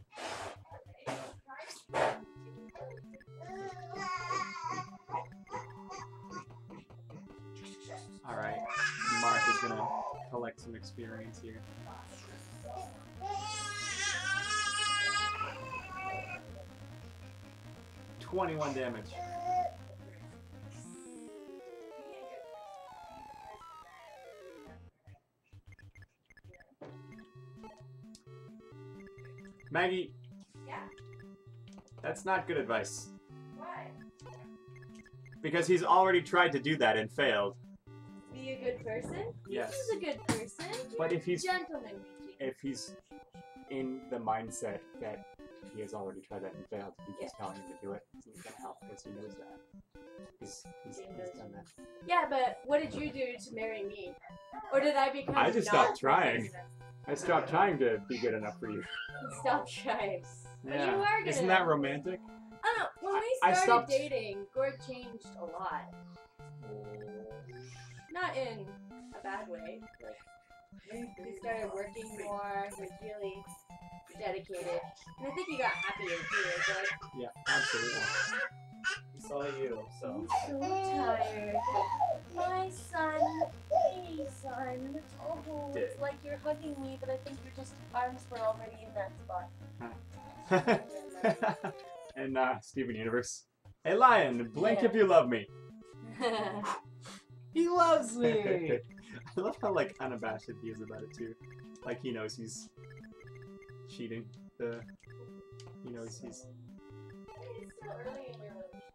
Alright, Mark is gonna collect some experience here. $21 damage. Maggie. Yeah. That's not good advice. Why? Because he's already tried to do that and failed. Be a good person? Yes. He's a good person. But if he's Gentleman, Michi. if he's in the mindset that he has already tried that and failed, he's just telling him to do it. It's not gonna help because he knows that. He's done that. Yeah, but what did you do to marry me? Or did I become I just not stopped trying. person? I stopped trying to be good enough for you. Stop trying. But you Yeah. are good Isn't enough. that romantic? I don't know. When we I started stopped- dating, Gord changed a lot. Not in a bad way. Like, he started working more. He was really dedicated. And I think he got happier too. Like, Yeah, absolutely. He saw you, so. I'm so tired. My son. Hey, son. Oh, it's like you're hugging me, but I think your just arms were already in that spot. And Steven Universe. Hey Lion, blink if you love me. He loves me! I love how like unabashed he is about it too. Like he knows he's cheating. He knows he's. It's still early in your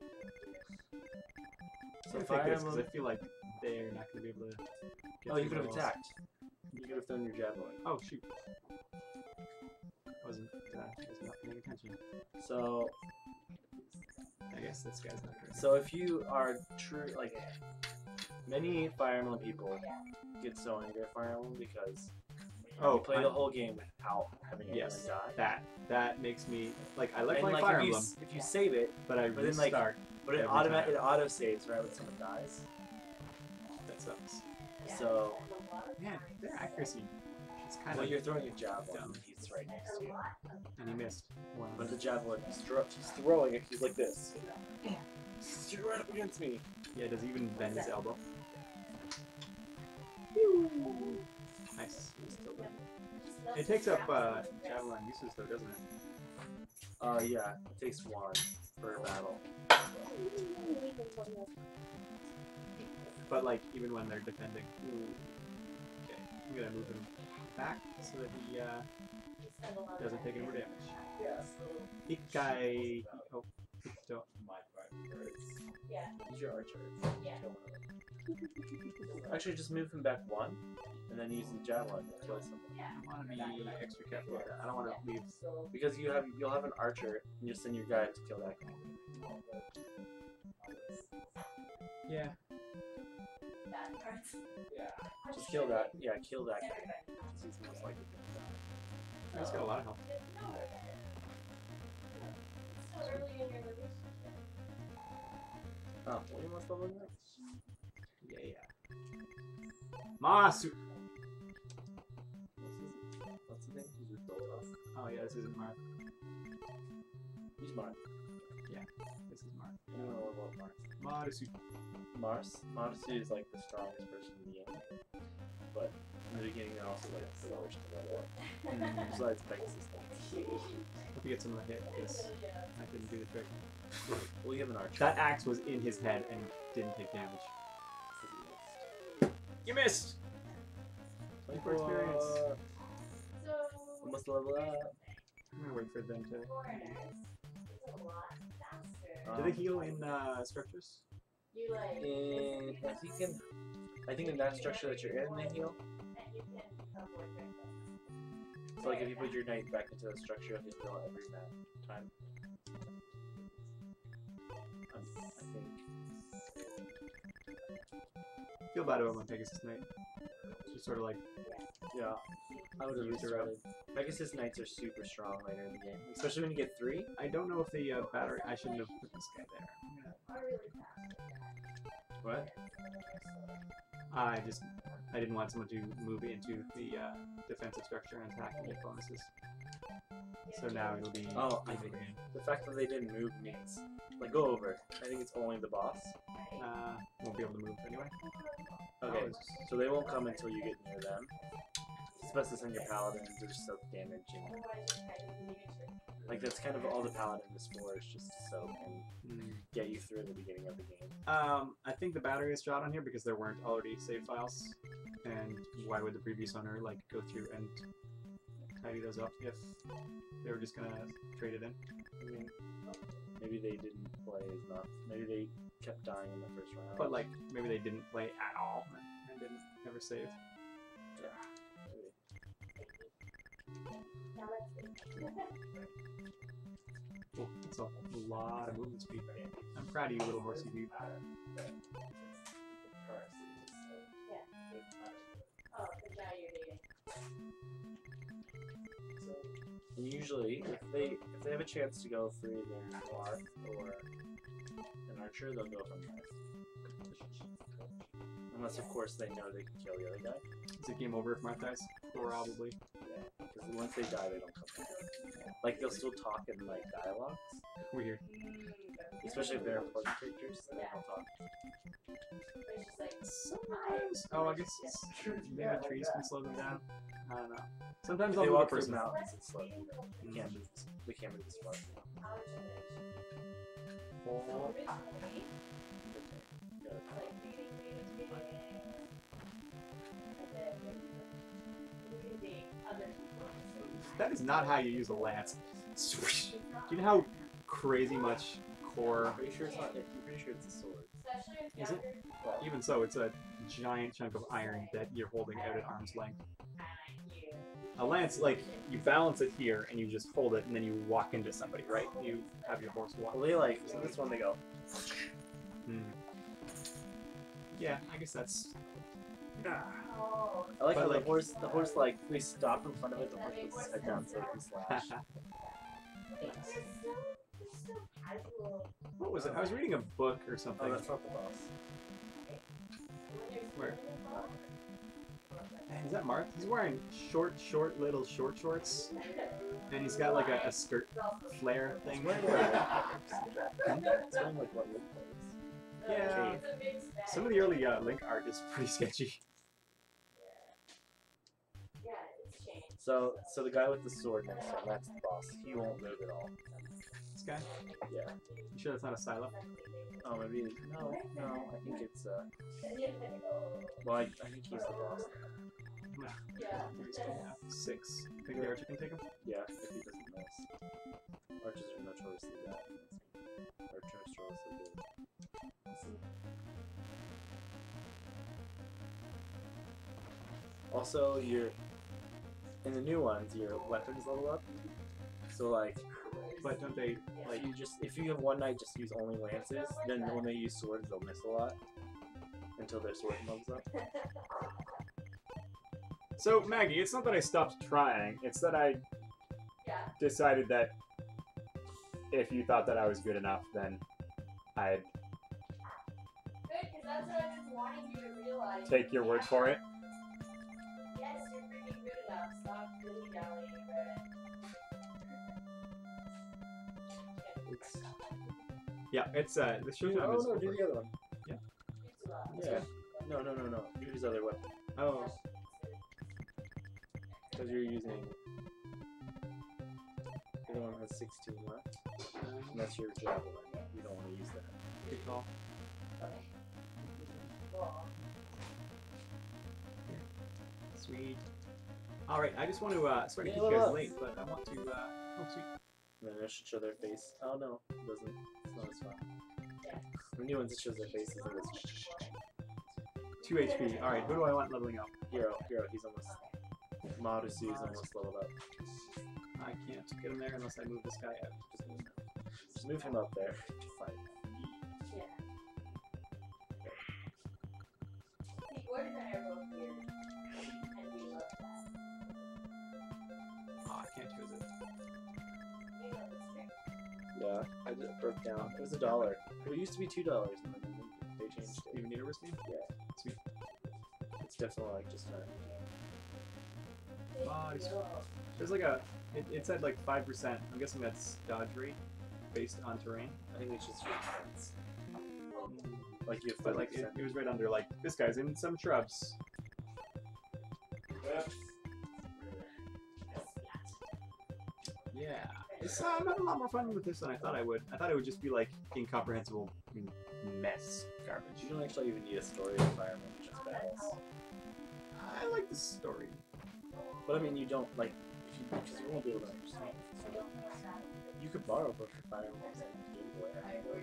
So So I take Fire this because I Emblem. feel like they're not going to be able to. Get Oh, you through could have walls. attacked. You could have thrown your javelin. Oh shoot! Wasn't not paying attention. So, I guess this guy's not good. so if you are true, like, many Fire Emblem people get so angry at Fire Emblem because you play the whole game without having anyone Yes, die. that makes me like I like And playing like Fire if you, Emblem, if you save it, but I but then, like, restart. but it every time. it auto saves right when someone dies. That sucks. So Man, their accuracy is kind when of you're throwing your javelin, dumb. he's right next to you. And he missed one. But the javelin, he's throwing it. He's like this. You're right up against me. Yeah, does he even bend his elbow? Nice. He's still good. It takes up javelin uses though, doesn't it? Yeah. It takes one per battle. But like even when they're defending. Okay, I'm gonna move him back so that he doesn't take any more damage. Yeah. Ikai. Oh, don't. Use your archer. Yeah. Kill one of them. Actually, just move him back one, and then use the javelin to kill someone. I want to be extra careful with that. I don't want to leave. Because you'll have an archer, and you'll send your guy to kill that guy. Yeah. Just kill that. Yeah, kill that guy. He's most likely to die. He's got a lot of health. Oh, what do you want to level next? Yeah. Masu! What's the name? He's with Dolores. Oh yeah, this isn't Mark. He's Mars. This is Mark. I don't know about Mars. Marusu. Marsu is like the strongest person in the game. But in the beginning, they're also like the worst to level up. Besides Pegasus. Hope you get some of the hit, because I couldn't do the trick. We'll give an archer. That axe was in his head and didn't take damage. You missed! 24 experience. Almost level up. I'm gonna wait for them to... Do they heal in structures? I think in that structure that you're in, they heal. So like if you put your knight back into the structure, they heal every time. I think. Feel bad about my Pegasus Knight. Just sort of like... Yeah, I would have Use her up. restarted. Pegasus knights are super strong later in the game, especially when you get 3. I don't know if the battery... I shouldn't have put this guy there. What? I didn't want someone to move into the defensive structure and attack and get bonuses. So now it'll be... Oh, I think the fact that they didn't move means... Like, go over. I think it's only the boss. Won't be able to move anyway. Okay, so they won't come until you get near them. It's best to send your paladins to just soak damage and... Like, that's kind of all the paladin is for, is just to soak and get you through the beginning of the game. I think the battery is shot on here because there weren't already save files. And why would the previous owner, like, go through and tidy those up if they were just gonna trade it in? I mean, maybe they didn't play enough. Maybe they kept dying in the first round. But, like, maybe they didn't play at all and didn't ever save. Yeah, maybe. Oh, that's a lot of movement speed. I'm proud of you, little horsey dude. And usually, if they have a chance to go for either Marth or an archer, they'll go for Marth. Unless, of course, they know they can kill the other guy. Is it game over if Marth dies? Probably. Yeah, because once they die, they don't come back. Like, they'll still talk in, like, dialogues. Weird. Especially if they're important characters, then they'll talk. Sometimes. Oh, I guess maybe trees can slow them down. I don't know. Sometimes If I'll they move a walk through person. mountains, it's slow. They can't move this far. That is not how you use a lance. Do you know how crazy much core? I'm pretty sure it's not. I'm pretty sure it's a sword. Is it? Even so, it's a giant chunk of iron that you're holding out at arm's length. A lance, like, you balance it here and you just hold it and then you walk into somebody, right? You have your horse walk. Well, they like, so this one they go. Yeah, I guess that's... I like But, how like- the horse like, they stop in front of it, the horse puts his head down so it can slash. What was it? I was reading a book or Oh, something. that's not the boss. Where? Man, is that Mark? He's wearing little short shorts. And he's got like a skirt flare thing. It's wearing like what Link plays. Yeah. Some of the early Link art is pretty sketchy. So the guy with the sword next to him, that's the boss. He won't live at all. This guy? Yeah. You sure that's not a silo? Oh, maybe. No. I think it's. Well, I think he's the boss. Yeah. 6. Think the archer can take him? Yeah, if he doesn't miss. Archers are notoriously bad. Archers are notoriously good. Also, in the new ones, your weapons level up. So like, But don't they like? if you have one knight just use only lances, then when they use swords, they'll miss a lot until their sword levels up. So Maggie, it's not that I stopped trying. It's that I decided that if you thought that I was good enough, then I'd Good, because that's what I've been wanting you to realize. take your word for it. Yes, you're freaking good enough. Stop dilly-dallying about it. Yeah, it's the showtime Oh is no, over. do the other one. Yeah. Yeah. No. Do his other weapon. Oh, Because you're using. The other one has 16 left. And that's your javelin. You don't want to use that. good call. Sweet. All right, I just want to sorry to keep you guys late, but I want to oh sweet. And then it should show their face. Oh no, it doesn't. It's not as fun. The new ones, it shows their faces in this one. 2 HP. All right, who do I want leveling up? Hero, he's almost. Marusu is almost leveled up. I can't get him there unless I move this guy out. Just move him up there to fight. Yeah. See, Gordon and I are both here, and we love that. Oh, I can't use it. You know this trick. Yeah, I just broke down. It was $1. It used to be $2, and then they changed it. Even need a wrist name? Yeah, Sweet. it's definitely like just not. Body swap. There's like a. It said like 5%. I'm guessing that's dodge rate based on terrain. I think it's just your defense. Like you have But like it was right under like this guy's in some shrubs. Yeah. I'm having a lot more fun with this than I thought I would. I thought it would just be like incomprehensible mess garbage. You don't actually even need a story environment, just battles. I like the story. But I mean, you don't like because you won't be able to understand. You could borrow books for Fire Emblem and Game Boy. I think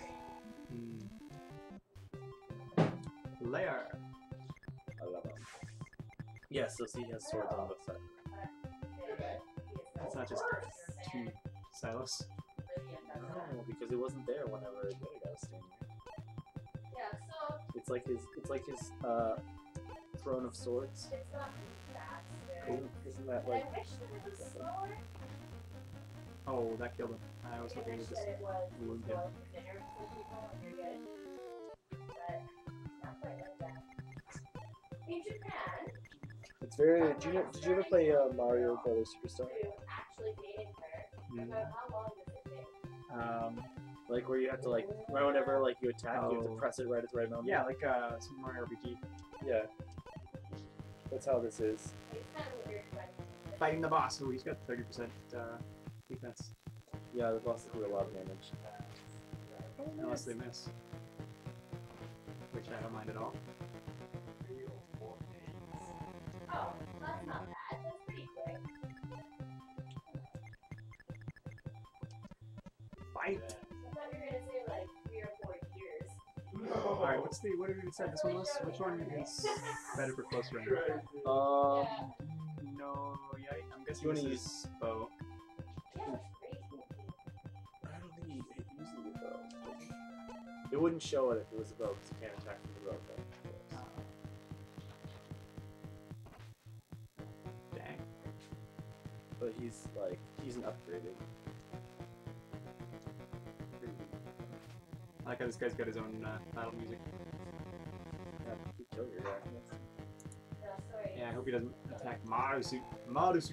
it was. Layer. I love them. Yeah, so see, he has swords on both sides. It's not just 2 silos. No, because it wasn't there whenever the other guy was standing there. Yeah, so It's like his throne of swords. it's not fast. Isn't that I like? wish that it was slower. Oh, that killed him. I was I hoping it wish would just that it was wound him. slow for dinner for people and you're good. But not quite like that. In Japan, It's very. Did you ever play Mario Brothers Superstar? to actually dating her, about how long does it take? Like where you have to like right whenever like you attack, you have to Oh. press it right at the right moment. Yeah, like Super Mario RPG. Yeah. That's how this is. It's kind of weird when Fighting the boss. Oh, he's got 30% defense. Yeah, the bosses do a lot of damage. Unless they miss. Which I don't mind at all. oh, that's not bad. That's pretty quick. Fight! I thought you were gonna say like 3 or 4 years. Alright, what did we decide this one was? Which one is better for close range? Um, No, yeah, I'm guessing You wanna this use- is bow. Yeah, great. I don't think you usually the bow. It wouldn't show it if it was a bow because you can't attack from the bow. Dang. But he's an upgraded. I like how this guy's got his own battle music. Yeah, you kill your guy. No, sorry. Yeah, I hope he doesn't attack Marusu. Marusu!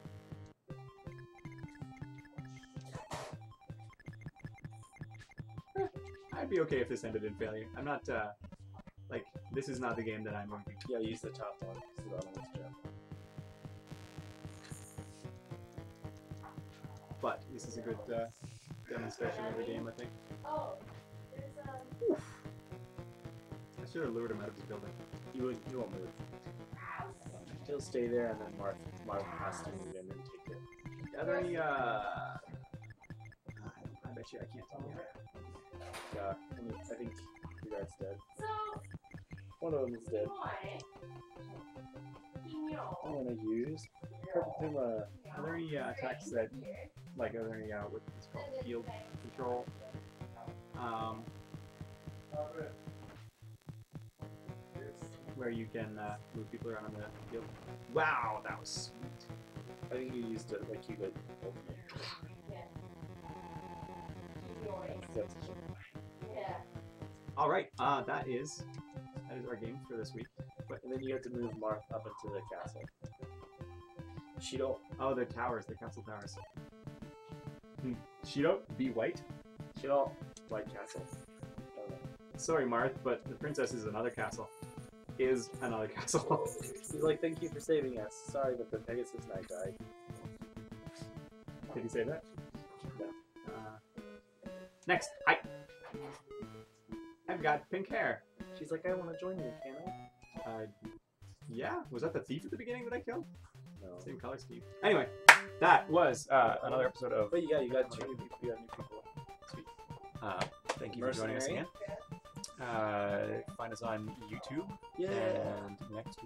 I'd be okay if this ended in failure. I'm not, like, this is not the game that I'm going to. Yeah, use the top one. Because the bottom one's jump. But this is a good demonstration of the game, I think. Oh, there's I should have lured him out of his building. He won't move. He'll stay there, and then Marth has to move in and take it. Are there any, I bet you I can't tell you. Yeah, I think the guy's dead. so One of them is dead. why? I'm gonna use Puma. Are there any attacks that, like, are there any what's called field control? Where you can move people around on the field. Wow, that was sweet. I think you used it like you could. Yeah. All right, that is our game for this week. And then you have to move Marth up into the castle. Shido. Oh, the towers, the castle towers. Shido, be white. Shido. White castle. Sorry, Marth, but the princess is another castle. Is another castle. He's like, thank you for saving us. Sorry, but the Pegasus Knight died. Did he say that? No. Next, I've got pink hair. She's like, I want to join you, can I? Yeah. Was that the thief at the beginning that I killed? No. Same color scheme. Anyway, that was another episode of. But yeah, you got 2 new people. You got new people. Sweet. Thank you for joining us again. Find us on YouTube. Yeah. And next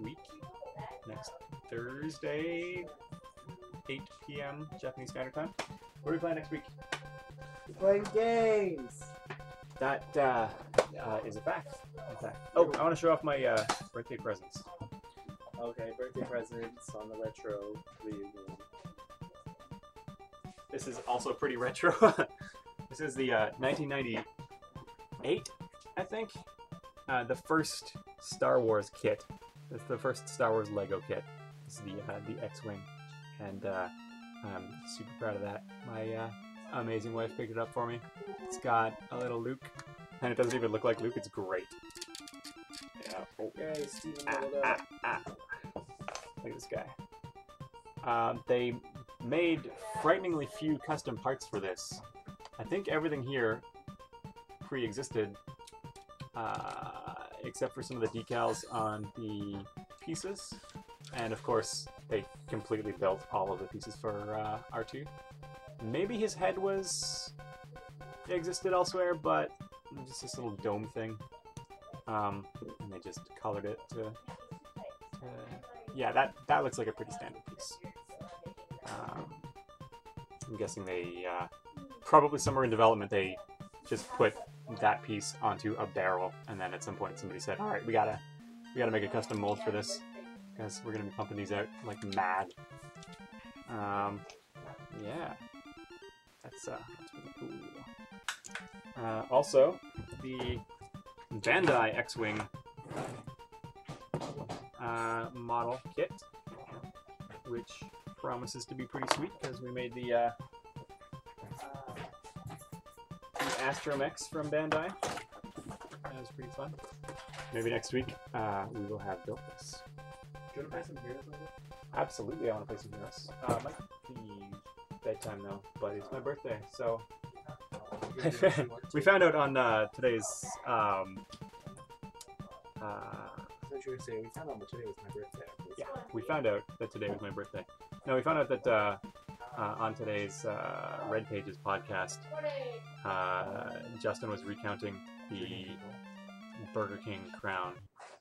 Thursday, 8 p.m. Japanese Standard Time. What are we playing next week? We're playing games. That is a fact. In fact. Oh, I want to show off my birthday presents. Okay, birthday presents on the retro video game. This is also pretty retro. This is the 1998, I think. The first Star Wars kit. It's the first Star Wars Lego kit. This is the X-Wing, and I'm super proud of that. My amazing wife picked it up for me. It's got a little Luke, and it doesn't even look like Luke. It's great. Yeah. Oh. Yay, Steven leveled up. Look at this guy. They made frighteningly few custom parts for this. I think everything here pre-existed, except for some of the decals on the pieces. And of course, they completely built all of the pieces for R2. Maybe his head existed elsewhere, but just this little dome thing. And they just colored it to yeah, that looks like a pretty standard piece. I'm guessing they probably somewhere in development they just put that piece onto a barrel, and then at some point somebody said, "All right, we gotta make a custom mold for this because we're gonna be pumping these out like mad." Yeah, that's really cool. Also, the Bandai X-Wing model kit, which promises to be pretty sweet because we made the Astrom X from Bandai. That was pretty fun. Maybe next week we will have built this. Do you want to play some Heroes with it? Absolutely, I want to play some Heroes. Might be bedtime though, but it's my birthday, so we found out on today's I thought you were saying we found out that today was my birthday. yeah, we found out that today was my birthday. No, we found out that on today's Red Pages podcast, Justin was recounting the Burger King crown.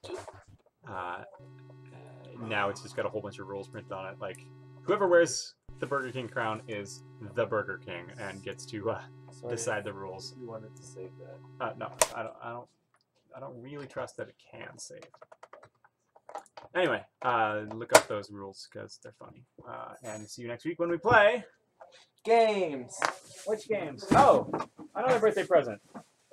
Now it's just got a whole bunch of rules printed on it. Like, whoever wears the Burger King crown is the Burger King and gets to decide the rules. You wanted to save that. No, I don't really trust that it can save. Anyway, look up those rules because they're funny. And see you next week when we play Games! which games? Oh, another birthday present.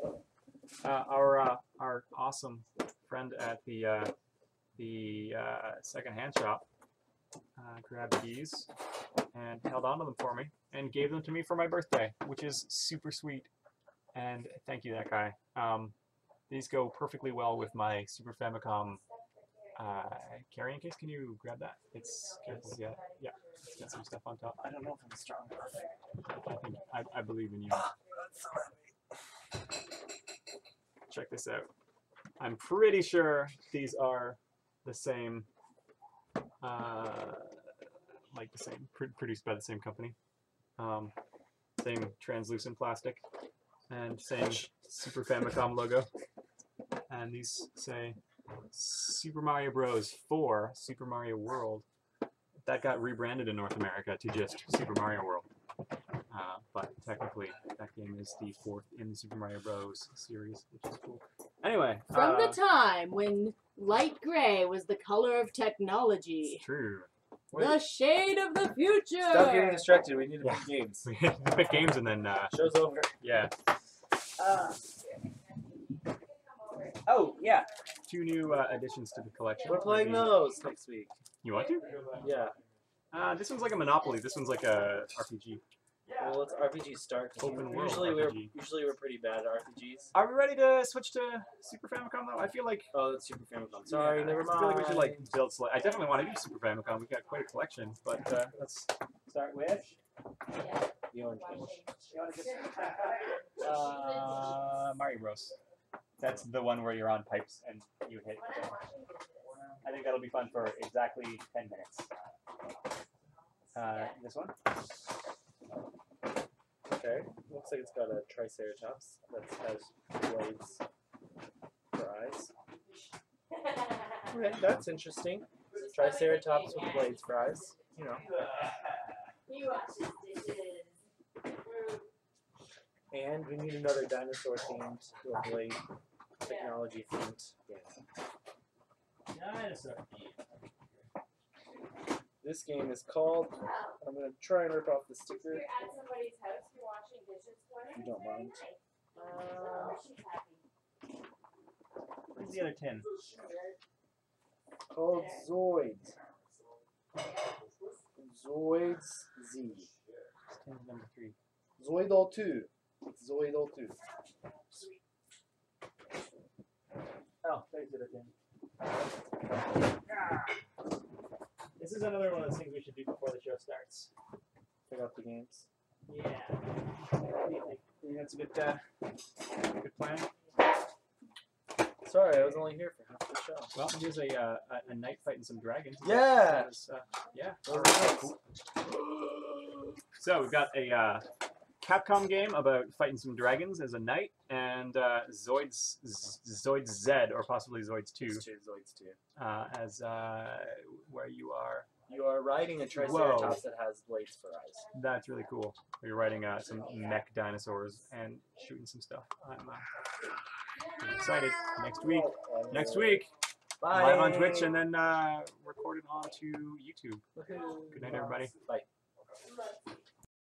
Our awesome friend at the second-hand shop grabbed these and held on to them for me and gave them to me for my birthday, which is super sweet. And thank you, that guy. These go perfectly well with my Super Famicom carrying case. Can you grab that? It's yeah, it's got some stuff on top. I don't know if I'm strong enough. I believe in you. Check this out. I'm pretty sure these are the same, produced by the same company. Same translucent plastic and same Super Famicom logo. And these say Super Mario Bros. 4, Super Mario World. That got rebranded in North America to just Super Mario World. But technically, that game is the 4th in the Super Mario Bros. Series, which is cool. Anyway. From the time when light gray was the color of technology. It's true. The shade of the future! Stop getting distracted. We need to Yeah. pick games. We pick games and then, Show's over. yeah. Oh, yeah. 2 new additions to the collection. We're playing those next week. You want to? Yeah. This one's like a Monopoly. This one's like a RPG. Well, let's RPG start. Open world Usually RPG. we're pretty bad at RPGs. Are we ready to switch to Super Famicom though? I feel like. Oh, that's Super Famicom. Sorry, yeah, never mind. I feel like we should like build. I definitely want to do Super Famicom. We've got quite a collection, but let's start with The orange one. Mario Bros. That's the one where you're on pipes and you hit. I think that'll be fun for exactly 10 minutes. This one. Okay. Looks like it's got a Triceratops that has blades for eyes. Okay, that's interesting. Triceratops with blades for eyes. You know. And we need another dinosaur themed or blade technology themed game. This game is called. I'm gonna try and rip off the sticker. You're at somebody's house, you're washing dishes for them. You don't mind. She's happy. Where's the other tin? Called Zoids. Zoids Z. Tin's number 3. Zoidal 2. It's Zoidal 2. Oh, there's the other tin. This is another one of those things we should do before the show starts. Pick up the games. Yeah. You think that's a good plan? Sorry, I was only here for half the show. Well, here's a knight fighting some dragons. Yeah! Yeah. Those are nice. So we've got a Capcom game about fighting some dragons as a knight, and Zoids Z, or possibly Zoids 2, Zoids 2. as where you are. You are riding a Triceratops that has blades for eyes. That's really cool. You're riding some mech dinosaurs and shooting some stuff. I'm excited. Next week. Bye. Live on Twitch and then recorded onto YouTube. Woohoo. Good night, everybody. Bye.